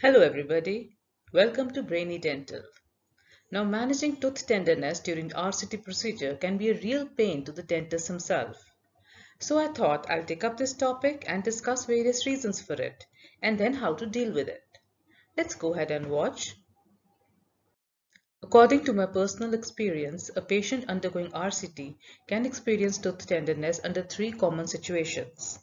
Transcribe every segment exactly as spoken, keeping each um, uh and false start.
Hello everybody, welcome to Brainy Dental. Now managing tooth tenderness during R C T procedure can be a real pain to the dentist himself. So I thought I'll take up this topic and discuss various reasons for it and then how to deal with it. Let's go ahead and watch. According to my personal experience, a patient undergoing R C T can experience tooth tenderness under three common situations.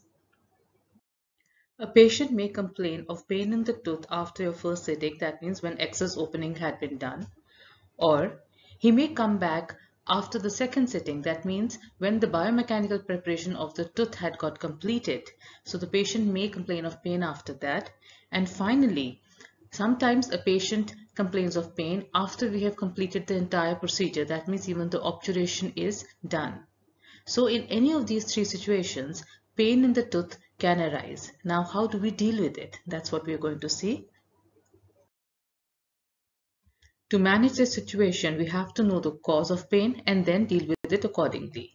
A patient may complain of pain in the tooth after your first sitting, that means when excess opening had been done, or he may come back after the second sitting, that means when the biomechanical preparation of the tooth had got completed. So the patient may complain of pain after that. And finally, sometimes a patient complains of pain after we have completed the entire procedure, that means even the obturation is done. So in any of these three situations, pain in the tooth can arise. Now, how do we deal with it? That's what we are going to see. To manage this situation, we have to know the cause of pain and then deal with it accordingly.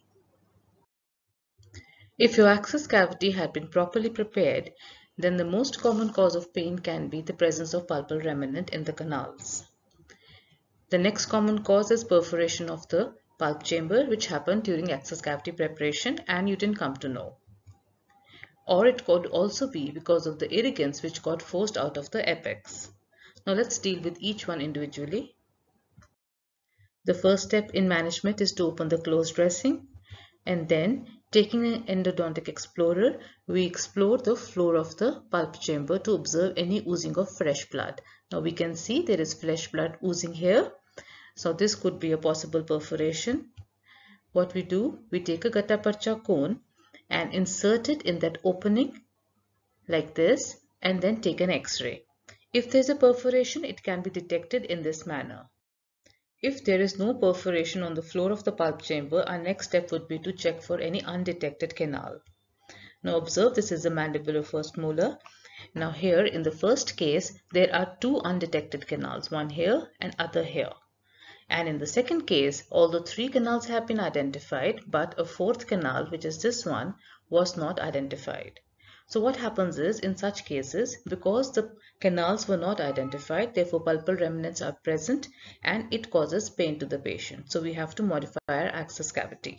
If your access cavity had been properly prepared, then the most common cause of pain can be the presence of pulpal remnant in the canals. The next common cause is perforation of the pulp chamber, which happened during access cavity preparation and you didn't come to know. Or it could also be because of the irrigants which got forced out of the apex. Now let's deal with each one individually. The first step in management is to open the closed dressing, and then taking an endodontic explorer, we explore the floor of the pulp chamber to observe any oozing of fresh blood. Now we can see there is fresh blood oozing here. So this could be a possible perforation. What we do, we take a gutta percha cone and insert it in that opening like this and then take an X-ray. If there is a perforation, it can be detected in this manner. If there is no perforation on the floor of the pulp chamber, our next step would be to check for any undetected canal. Now observe, this is the mandibular first molar. Now here in the first case, there are two undetected canals, one here and other here. And in the second case, although three canals have been identified, but a fourth canal, which is this one, was not identified. So what happens is, in such cases, because the canals were not identified, therefore pulpal remnants are present and it causes pain to the patient. So we have to modify our access cavity.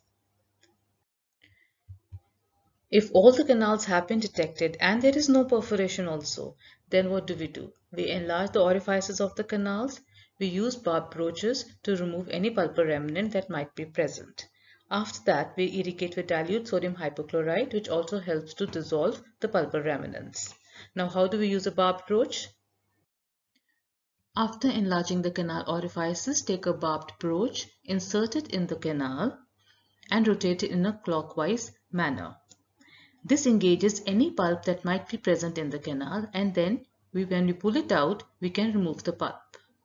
If all the canals have been detected and there is no perforation also, then what do we do? We enlarge the orifices of the canals. We use barbed broaches to remove any pulpal remnant that might be present. After that, we irrigate with dilute sodium hypochlorite, which also helps to dissolve the pulpal remnants. Now, how do we use a barbed broach? After enlarging the canal orifices, take a barbed broach, insert it in the canal, and rotate it in a clockwise manner. This engages any pulp that might be present in the canal, and then we, when we pull it out, we can remove the pulp.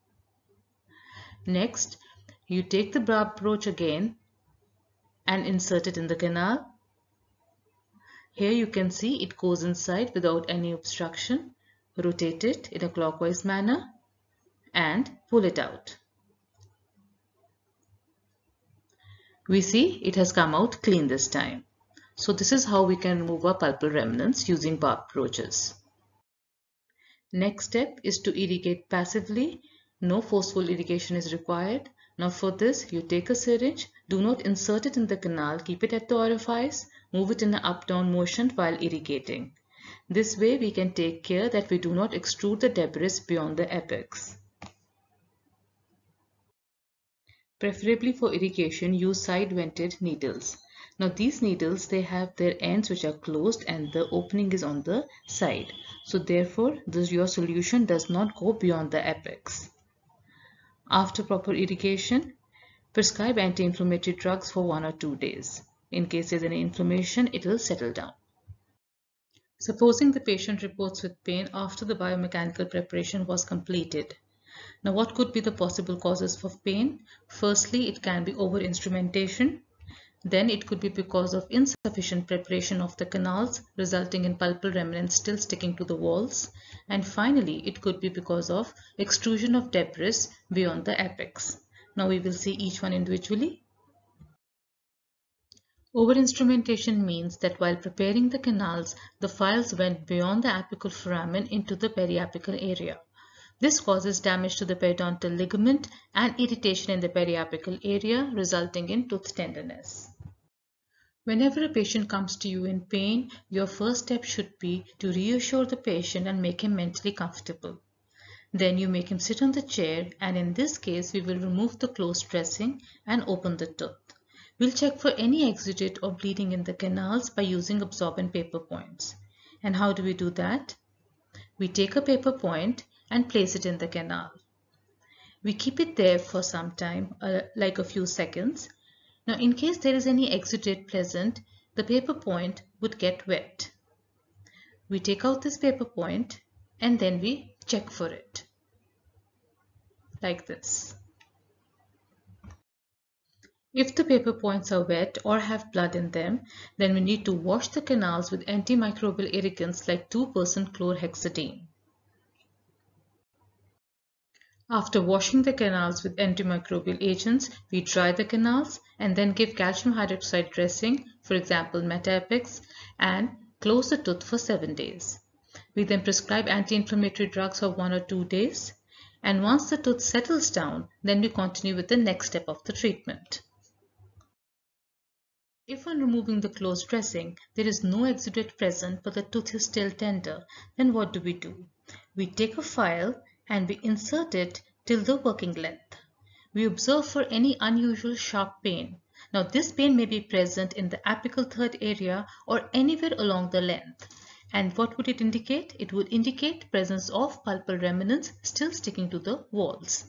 Next, you take the barbed broach again and insert it in the canal. Here you can see it goes inside without any obstruction. Rotate it in a clockwise manner and pull it out. We see it has come out clean this time. So this is how we can remove our pulpal remnants using barbed broaches. Next step is to irrigate passively. No forceful irrigation is required. Now for this, you take a syringe, do not insert it in the canal, keep it at the orifice, move it in an up-down motion while irrigating. This way we can take care that we do not extrude the debris beyond the apex. Preferably for irrigation, use side-vented needles. Now these needles, they have their ends which are closed and the opening is on the side. So therefore, this, your solution does not go beyond the apex. After proper irrigation, prescribe anti-inflammatory drugs for one or two days. In case there's any inflammation, it will settle down. Supposing the patient reports with pain after the biomechanical preparation was completed. Now what could be the possible causes of pain? Firstly, it can be over-instrumentation. Then it could be because of insufficient preparation of the canals, resulting in pulpal remnants still sticking to the walls. And finally, it could be because of extrusion of debris beyond the apex. Now we will see each one individually. Over-instrumentation means that while preparing the canals, the files went beyond the apical foramen into the periapical area. This causes damage to the periodontal ligament and irritation in the periapical area, resulting in tooth tenderness. Whenever a patient comes to you in pain, your first step should be to reassure the patient and make him mentally comfortable. Then you make him sit on the chair, and in this case we will remove the closed dressing and open the tooth. We'll check for any exudate or bleeding in the canals by using absorbent paper points. And how do we do that? We take a paper point and place it in the canal. We keep it there for some time, uh, like a few seconds. Now, in case there is any exudate present, the paper point would get wet. We take out this paper point and then we check for it, like this. If the paper points are wet or have blood in them, then we need to wash the canals with antimicrobial irrigants like two percent chlorhexidine. After washing the canals with antimicrobial agents, we dry the canals and then give calcium hydroxide dressing, for example Metapex, and close the tooth for seven days. We then prescribe anti-inflammatory drugs for one or two days, and once the tooth settles down, then we continue with the next step of the treatment. If on removing the closed dressing, there is no exudate present but the tooth is still tender, then what do we do? We take a file and we insert it till the working length. We observe for any unusual sharp pain. Now this pain may be present in the apical third area or anywhere along the length. And what would it indicate? It would indicate presence of pulpal remnants still sticking to the walls.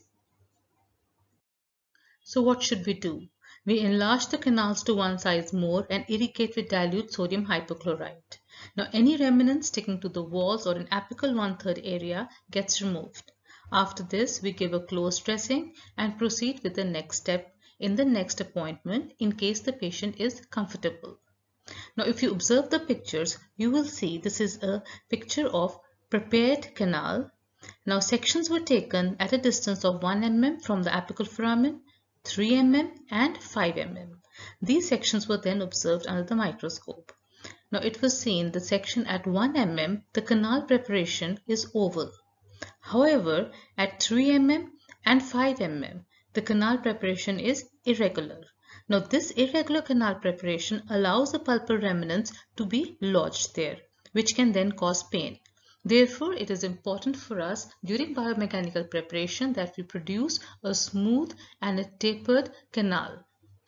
So what should we do? We enlarge the canals to one size more and irrigate with dilute sodium hypochlorite. Now any remnant sticking to the walls or an apical one-third area gets removed. After this, we give a closed dressing and proceed with the next step in the next appointment in case the patient is comfortable. Now if you observe the pictures, you will see this is a picture of prepared canal. Now sections were taken at a distance of one millimeter from the apical foramen, three millimeters and five millimeters. These sections were then observed under the microscope. Now it was seen the section at one millimeter, the canal preparation is oval. However, at three millimeters and five millimeters, the canal preparation is irregular. Now this irregular canal preparation allows the pulpal remnants to be lodged there, which can then cause pain. Therefore, it is important for us during biomechanical preparation that we produce a smooth and a tapered canal.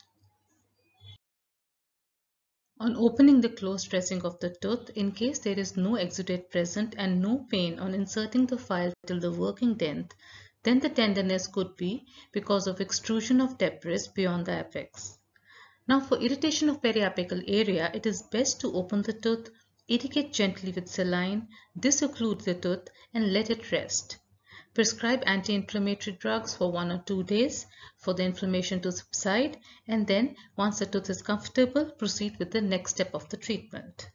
On opening the closed dressing of the tooth, in case there is no exudate present and no pain on inserting the file till the working length, then the tenderness could be because of extrusion of debris beyond the apex. Now for irritation of periapical area, it is best to open the tooth, irrigate gently with saline, disocclude the tooth and let it rest. Prescribe anti-inflammatory drugs for one or two days for the inflammation to subside, and then once the tooth is comfortable, proceed with the next step of the treatment.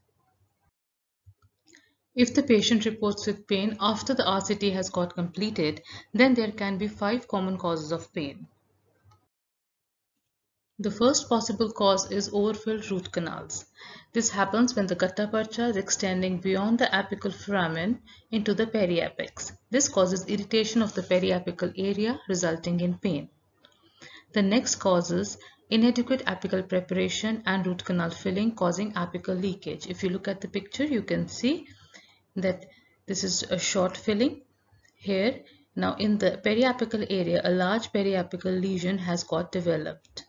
If the patient reports with pain after the R C T has got completed, then there can be five common causes of pain. The first possible cause is overfilled root canals. This happens when the gutta percha is extending beyond the apical foramen into the periapex. This causes irritation of the periapical area, resulting in pain. The next cause is inadequate apical preparation and root canal filling, causing apical leakage. If you look at the picture, you can see that this is a short filling here. Now in the periapical area, a large periapical lesion has got developed.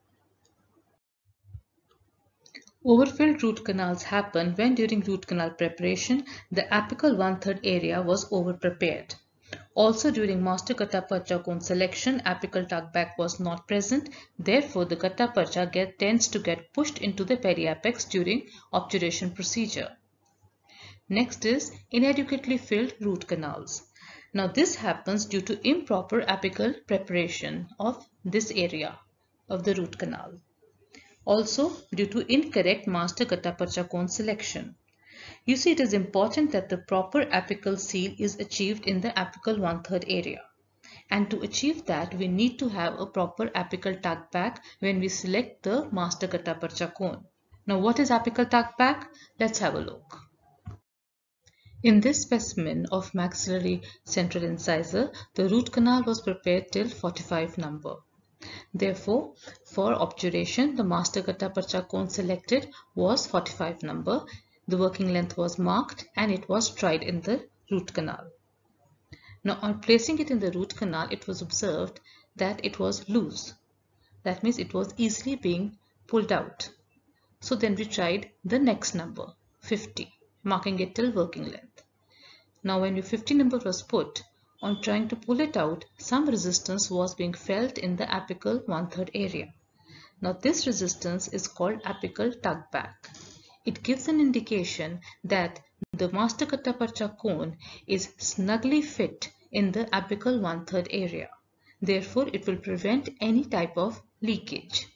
Overfilled root canals happen when during root canal preparation, the apical one-third area was over-prepared. Also during master gutta percha cone selection, apical tuckback was not present. Therefore, the gutta percha get, tends to get pushed into the periapex during obturation procedure. Next is inadequately filled root canals. Now this happens due to improper apical preparation of this area of the root canal. Also due to incorrect master gutta percha cone selection. You see, it is important that the proper apical seal is achieved in the apical one-third area. And to achieve that, we need to have a proper apical tuck back when we select the master Gataparcha cone. Now, what is apical tuck back? Let's have a look. In this specimen of maxillary central incisor, the root canal was prepared till forty-five number. Therefore, for obturation, the master Gataparcha cone selected was forty-five number. The working length was marked and it was tried in the root canal. Now, on placing it in the root canal, it was observed that it was loose. That means it was easily being pulled out. So then we tried the next number, fifty, marking it till working length. Now, when the fifty number was put, on trying to pull it out, some resistance was being felt in the apical one-third area. Now, this resistance is called apical tug back. It gives an indication that the master Gataparcha cone is snugly fit in the apical one-third area. Therefore, it will prevent any type of leakage.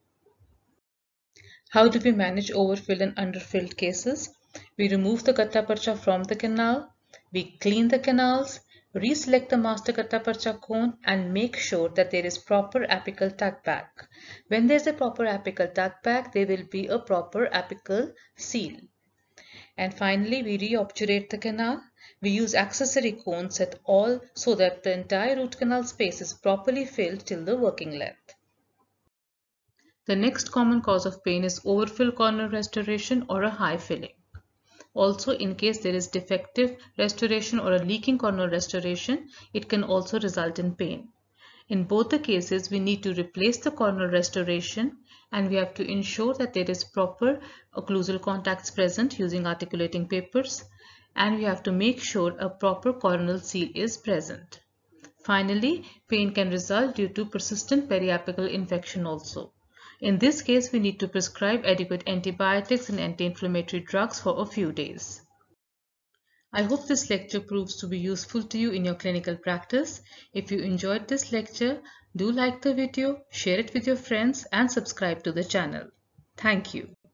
How do we manage overfilled and underfilled cases? We remove the Gataparcha from the canal, we clean the canals, reselect the master Gataparcha cone and make sure that there is proper apical tuck back. When there is a proper apical tuck back, there will be a proper apical seal. And finally, we reobturate the canal. We use accessory cones at all so that the entire root canal space is properly filled till the working length. The next common cause of pain is overfill corner restoration or a high filling. Also, in case there is defective restoration or a leaking corner restoration, it can also result in pain. In both the cases, we need to replace the corner restoration and we have to ensure that there is proper occlusal contacts present using articulating papers, and we have to make sure a proper coronal seal is present. Finally, pain can result due to persistent periapical infection also. In this case, we need to prescribe adequate antibiotics and anti-inflammatory drugs for a few days. I hope this lecture proves to be useful to you in your clinical practice. If you enjoyed this lecture, do like the video, share it with your friends and subscribe to the channel. Thank you.